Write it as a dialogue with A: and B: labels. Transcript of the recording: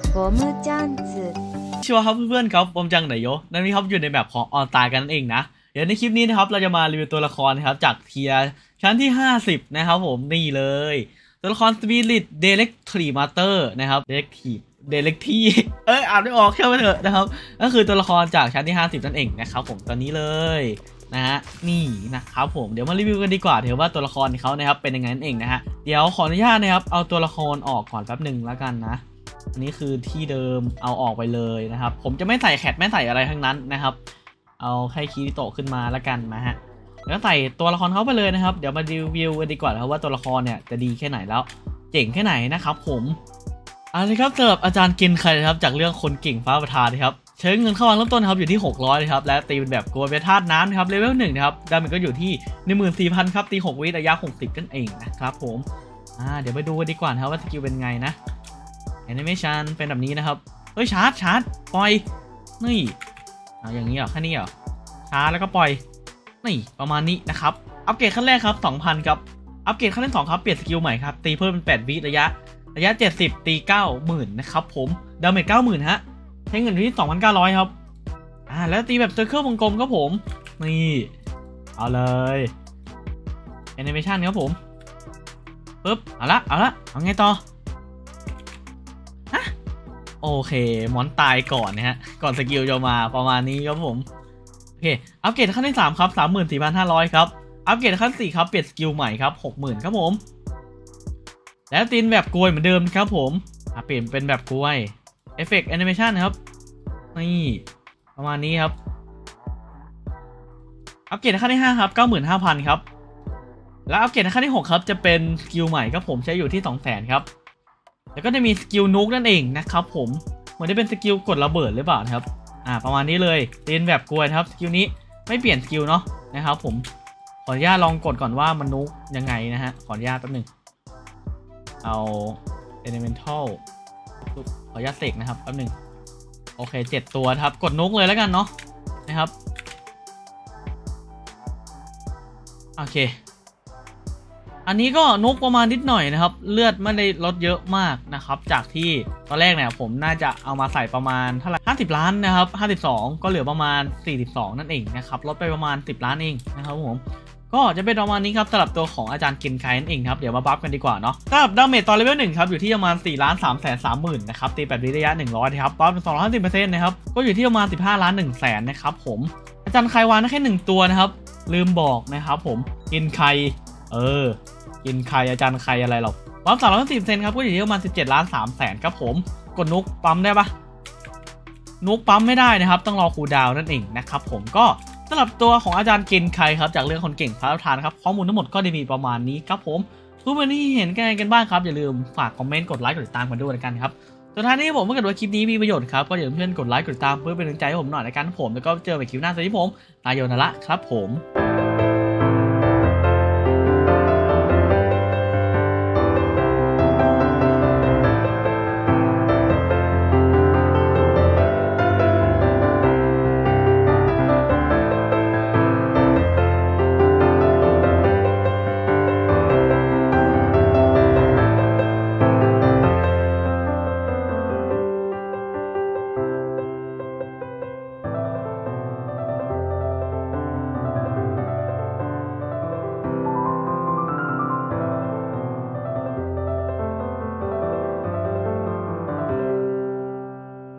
A: บอมือจันจืด
B: ชัวร์ครับเพื่อนๆครับผมจังไหนโยนั่นนี่ครับอยู่ในแบบของออนไลน์กันนั่นเองนะเดี๋ยวในคลิปนี้นะครับเราจะมารีวิวตัวละครนะครับจากเทียร์ชั้นที่50นะครับผมนี่เลยตัวละคร Spirit Directive นะครับ Directive อ่านไม่ออกแค่ไปเถอะนะครับก็คือตัวละครจากชั้นที่50นั่นเองนะครับผมตอนนี้เลยนะฮะนี่นะครับผมเดี๋ยวมารีวิวกันดีกว่าเดี๋ยวว่าตัวละครเขานะครับเป็นยังไงนั่นเองนะฮะเดี๋ยวขออนุญาตนะครับเอาตัวละครออกก่อนแป๊บหนึ่งแล้วกันนะอันนี้คือที่เดิมเอาออกไปเลยนะครับผมจะไม่ใส่แคทไม่ใส่อะไรทั้งนั้นนะครับเอาแค่คีริโตะขึ้นมาแล้วกันนะฮะแล้วใส่ตัวละครเขาไปเลยนะครับเดี๋ยวมารีวิวกันดีกว่าครับว่าตัวละครเนี่ยจะดีแค่ไหนแล้วเจ๋งแค่ไหนนะครับผมเอาเลยครับสำหรับอาจารย์กินใครครับจากเรื่องคนเก่งฟ้าประทานนะครับใช้เงินเข้าวางเริ่มต้นครับอยู่ที่600นะครับและตีเป็นแบบโกลเบธาตุน้ำนะครับเลเวล1นะครับดาเมจก็อยู่ที่ 14,000 ครับตี6วิระยะ60นั่นเองนะครับผมเดี๋ยวไปดูกันดีกว่าครับว่าสกิลเป็นไงนะแอนิเมชันเป็นแบบนี้นะครับเฮ้ยชาร์จปล่อยนี่อย่างนี้เหรอแค่นี้เหรอชาร์จแล้วก็ปล่อยนี่ประมาณนี้นะครับอัปเกรดขั้นแรกครับ 2,000 ครับอัปเกรดขั้นที่2ครับเปลี่ยนสกิลใหม่ครับตีเพิ่มเป็น8วิระยะ70ตี 90,000 นะครับผมดาเมจ 90,000 ฮะใช้เงินที่ 2,900 ครับแล้วตีแบบเซอร์เคิลวงกลมครับผมนี่เอาเลยแอนิเมชันครับผมปึ๊บเอาละเอาไงต่อโอเคมอนตายก่อนนะฮะก่อนสกิลจะมาประมาณนี้ครับผมโอเคอัปเกรดขั้นที่3ครับ 34,500 ครับอัปเกรดขั้น4ครับเปลี่ยนสกิลใหม่ครับ 60,000 ครับผมแล้วตีนแบบกลวยเหมือนเดิมครับผมเปลี่ยนเป็นแบบกลวยเอฟเฟกต์แอนิเมชันครับนี่ประมาณนี้ครับอัปเกรดขั้นที่5ครับ 95,000 ครับแล้วอัปเกรดขั้นที่6ครับจะเป็นสกิลใหม่ครับผมใช้อยู่ที่ 200,000 ครับแล้วก็จะมีสกิลนุกนั่นเองนะครับผมเหมือนจะเป็นสกิลกดระเบิดหรือเปล่านะครับประมาณนี้เลยตีนแบบกลวยครับสกิลนี้ไม่เปลี่ยนสกิลเนาะนะครับผมขออนุญาตลองกดก่อนว่ามันนุกยังไงนะฮะขออนุญาตแป๊บนึงเอา Elemental ขออนุญาตเสกนะครับแป๊บนึงโอเค7ตัวครับกดนุกเลยแล้วกันเนาะนะครับโอเคอันนี้ก็นุกประมาณนิดหน่อยนะครับเลือดไม่ได้ลดเยอะมากนะครับจากที่ตอนแรกเนี่ยผมน่าจะเอามาใส่ประมาณเท่าไหร่50 ล้านนะครับ52ก็เหลือประมาณ42นั่นเองนะครับลดไปประมาณ10 ล้านเองนะครับผมก็จะเป็นประมาณนี้ครับสำหรับตัวของอาจารย์เคนไคนั่นเองครับเดี๋ยวมาบัฟกันดีกว่าเนาะสำหรับดาเมจตอนเลเวล1ครับอยู่ที่ประมาณ4,330,000นะครับตีแบบระยะ100นะครับบัฟเป็น250%นะครับก็อยู่ที่ประมาณ15,100,000นะครับผมอาจารย์ไควานแค่1ตัวนะครับลืมบอกนะครับผมเคนไคกินใครอาจารย์ใครอะไรหรอกปั๊ม310%ครับก็อยู่ที่ประมาณ17,300,000ครับผมกดนุกปั๊มได้ปะนุกปั๊มไม่ได้นะครับต้องรอคูลดาวน์นั่นเองนะครับผมก็สำหรับตัวของอาจารย์เกนไคครับจากเรื่องคนเก่งพระประธานครับข้อมูลทั้งหมดก็ได้มีประมาณนี้ครับผมทุกวันนี้เห็นกันบ้างครับอย่าลืมฝากคอมเมนต์กดไลค์กดติดตามกันด้วยกันครับสุดท้ายนี้ผมเมื่อเกิดว่าคลิปนี้มีประโยชน์ครับก็อย่าลืมเพื่อนกดไลค์กดติดตามเพื่อเป็นกำลังใจให้ผมหน่อยในการผมแล้วก็เจอกันใหม่คลิปหน้าสวัสดีผมนายโยนาระครับผม